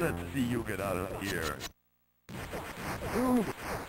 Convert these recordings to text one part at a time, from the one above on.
Let's see you get out of here. Ooh.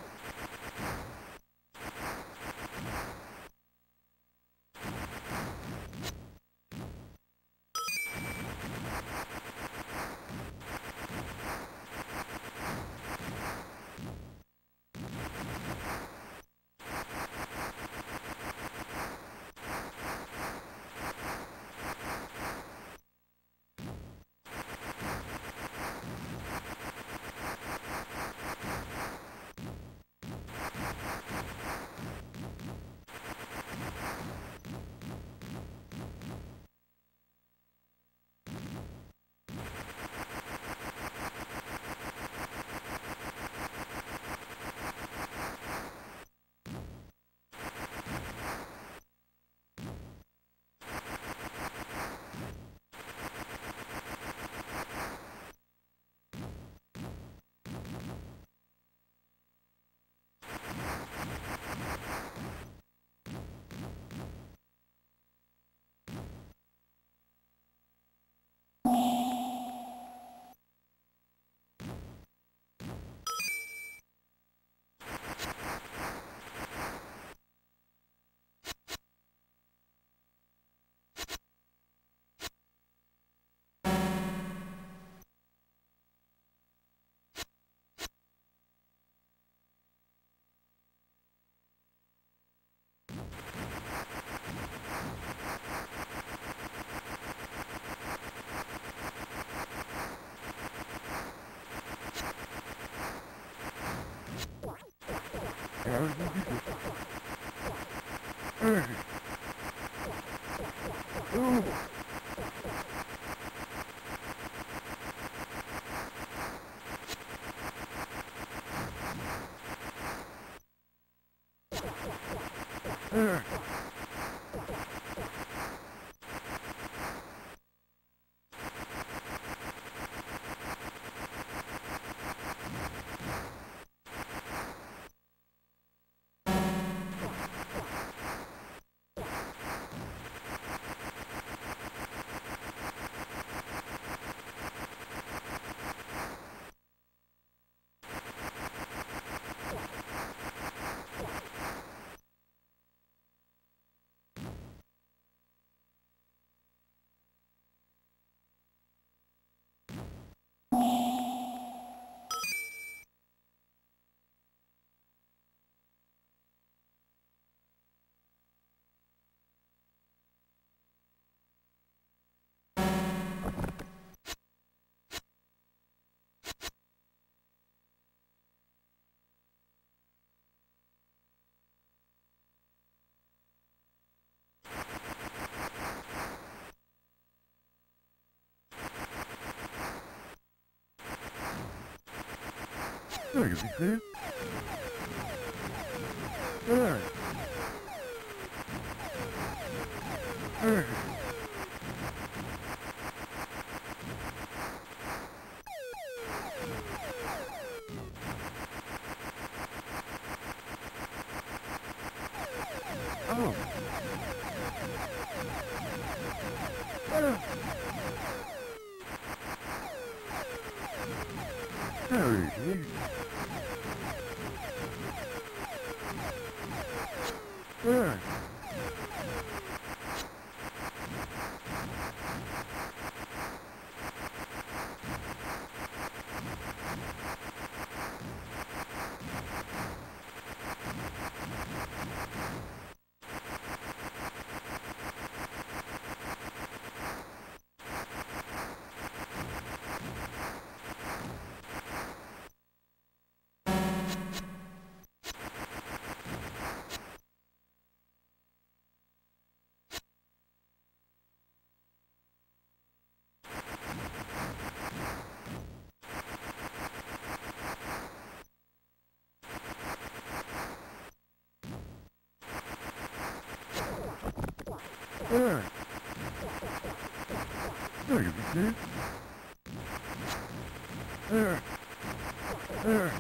Ooh. There you see. There. There. Oh. There he is. There. There. There you see. There. There.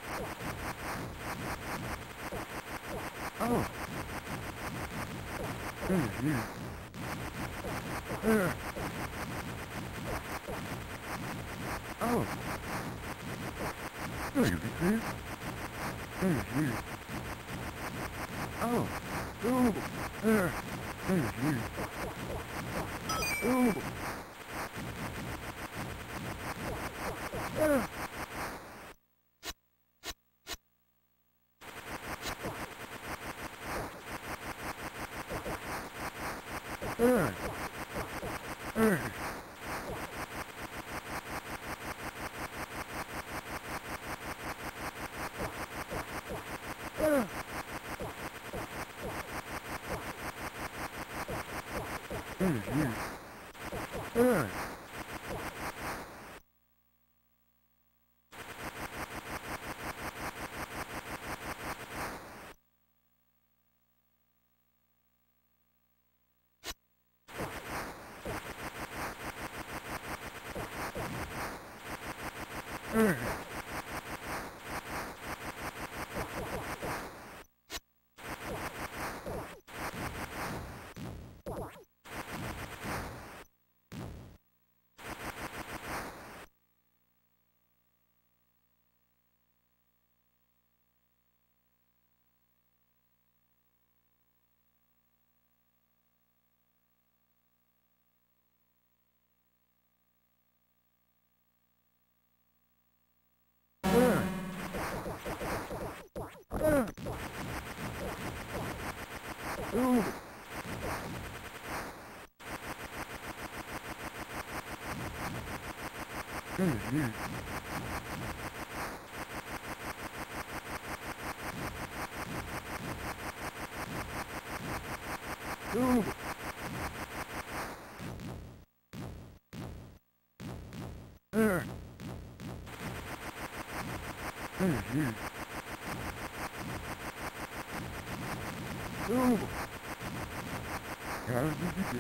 Oh. There he is. There. Oh. There you see? There you see? Oh! Oh! There! There you see? Oh! There! There! There! There! There you see? There! There! There! There! Oh! There you see? Oh! There! There you see? Oh! How did you get?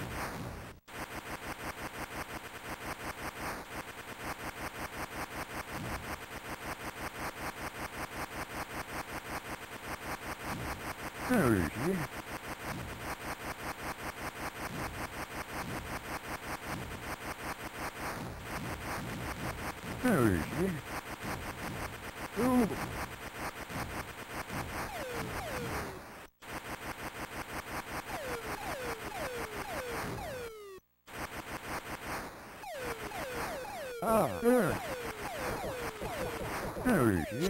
There you see? There you see? Oh! Ah! There! There you see?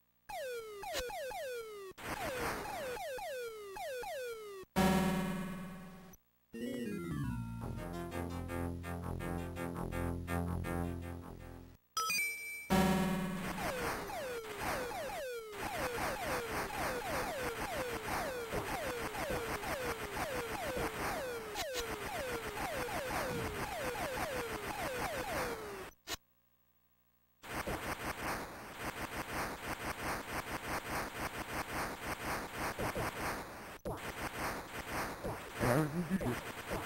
How did you get?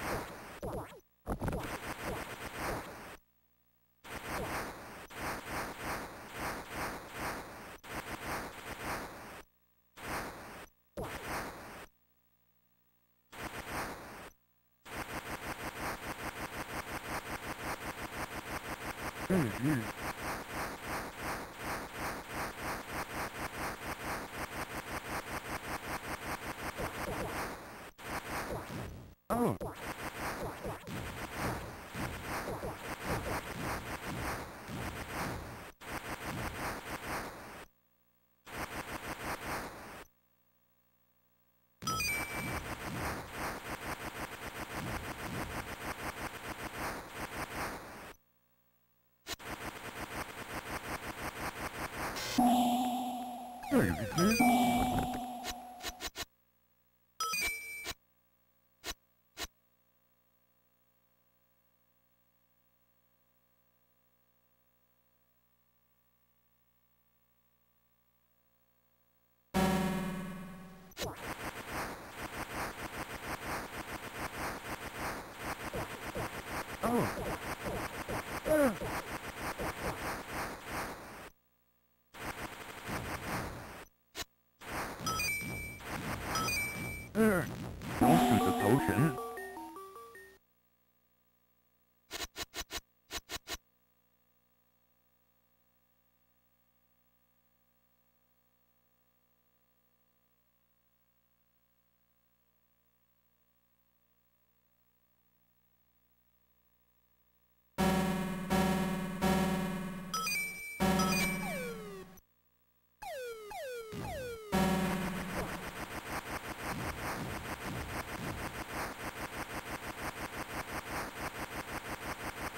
There you see? Oh! There you see? Oh! There! There! Don't shoot the potion.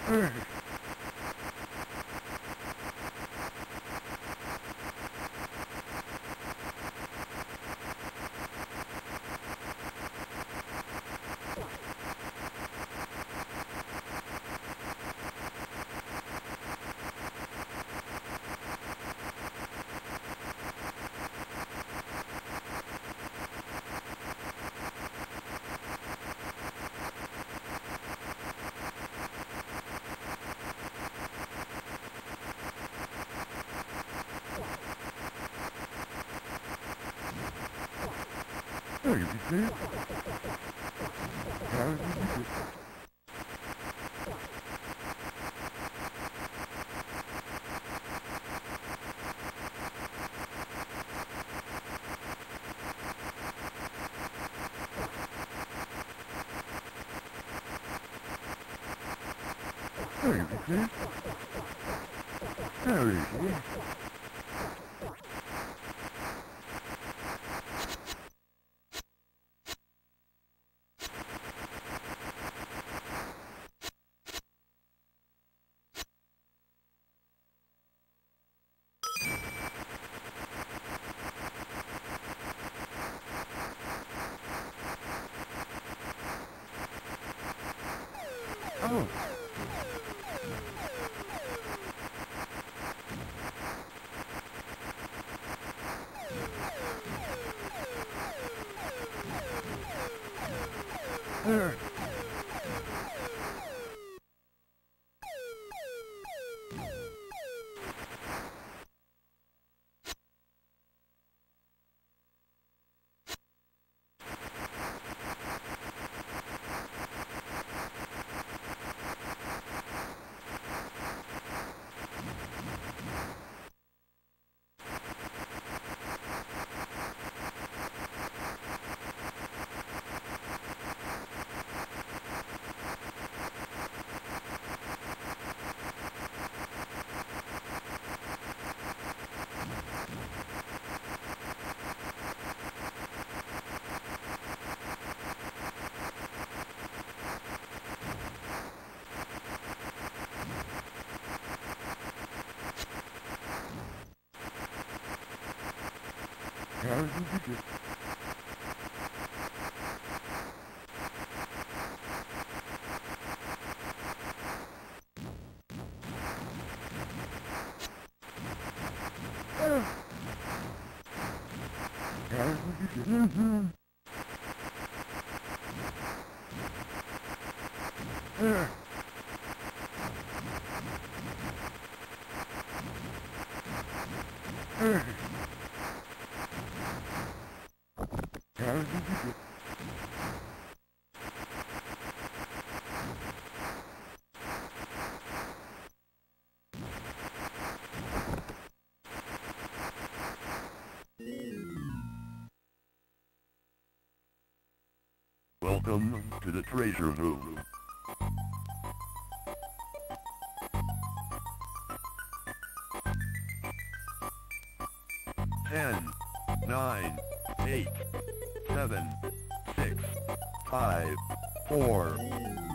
Hey, you see it? How did you do it? Hey, you see it? There you see it? Oh. There. How did you do it? Oh. How did you do it? There. There. How did you do it? Welcome to the treasure room. 10, 9, 8, 7, 6, 5, 4,